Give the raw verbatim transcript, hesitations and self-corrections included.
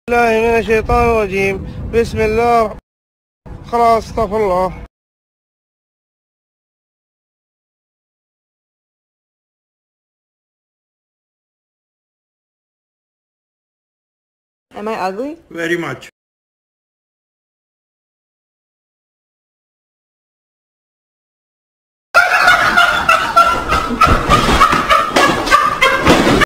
الله من الشيطان الرجيم. بسم الله. خلاص استغفر الله. Am I ugly? Very much.